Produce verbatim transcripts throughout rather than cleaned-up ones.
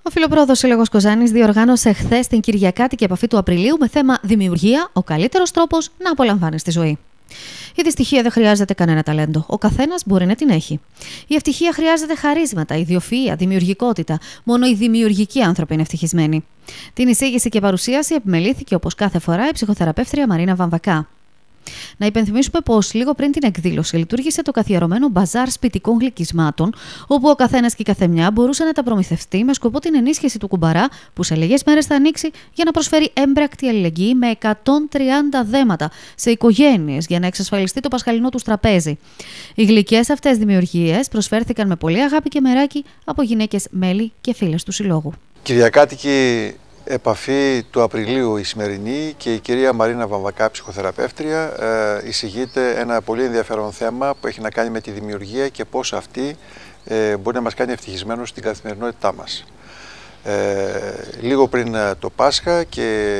Ο Φιλοπρόδος Σύλλογος Κοζάνης διοργάνωσε χθες την Κυριακάτικη επαφή του Απριλίου με θέμα «Δημιουργία, ο καλύτερος τρόπος να απολαμβάνεις τη ζωή». Η δυστυχία δεν χρειάζεται κανένα ταλέντο. Ο καθένας μπορεί να την έχει. Η ευτυχία χρειάζεται χαρίσματα, ιδιοφυΐα, δημιουργικότητα. Μόνο οι δημιουργικοί άνθρωποι είναι ευτυχισμένοι. Την εισήγηση και παρουσίαση επιμελήθηκε όπως κάθε φορά η ψυχοθεραπεύτρια Μαρίνα Βαμβακά. Να υπενθυμίσουμε πως λίγο πριν την εκδήλωση λειτουργήσε το καθιερωμένο μπαζάρ σπιτικών γλυκισμάτων, όπου ο καθένας και η καθεμιά μπορούσε να τα προμηθευτεί με σκοπό την ενίσχυση του κουμπαρά, που σε λίγες μέρες θα ανοίξει για να προσφέρει έμπρακτη αλληλεγγύη με εκατόν τριάντα δέματα σε οικογένειες για να εξασφαλιστεί το πασχαλινό τους τραπέζι. Οι γλυκές αυτές δημιουργίες προσφέρθηκαν με πολύ αγάπη και μεράκι από γυναίκες μέλη και φίλες του Συλλόγου. Κυριακάτικη επαφή του Απριλίου η σημερινή και η κυρία Μαρίνα Βαμβακά, ψυχοθεραπεύτρια, ε, εισηγείται ένα πολύ ενδιαφέρον θέμα που έχει να κάνει με τη δημιουργία και πώς αυτή ε, μπορεί να μας κάνει ευτυχισμένους στην καθημερινότητά μας. Ε, λίγο πριν το Πάσχα και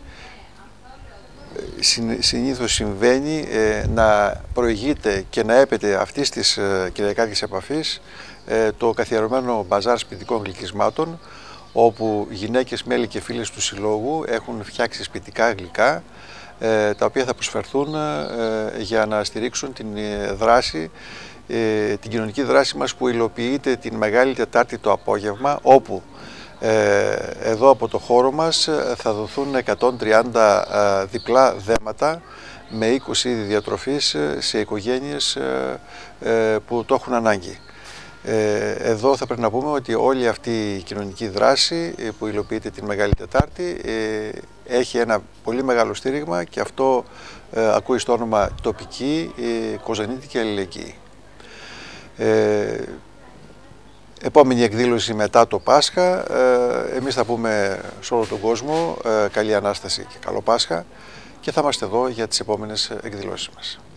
συνήθως συμβαίνει ε, να προηγείται και να έπεται αυτής της ε, κυριακάτικης επαφής ε, το καθιερωμένο μπαζάρ σπιτικών γλυκισμάτων, όπου γυναίκες, μέλη και φίλες του Συλλόγου έχουν φτιάξει σπιτικά γλυκά, ε, τα οποία θα προσφερθούν ε, για να στηρίξουν την δράση, ε, την κοινωνική δράση μας που υλοποιείται την Μεγάλη Τετάρτη το απόγευμα, όπου ε, εδώ από το χώρο μας θα δοθούν εκατόν τριάντα ε, διπλά δέματα με είκοσι είδη διατροφής σε οικογένειες ε, ε, που το έχουν ανάγκη. Εδώ θα πρέπει να πούμε ότι όλη αυτή η κοινωνική δράση που υλοποιείται την Μεγάλη Τετάρτη έχει ένα πολύ μεγάλο στήριγμα και αυτό ακούει στο όνομα τοπική, κοζανίτικη αλληλεγγύη. Επόμενη εκδήλωση μετά το Πάσχα, εμείς θα πούμε σε όλο τον κόσμο καλή Ανάσταση και καλό Πάσχα και θα είμαστε εδώ για τις επόμενες εκδηλώσεις μας.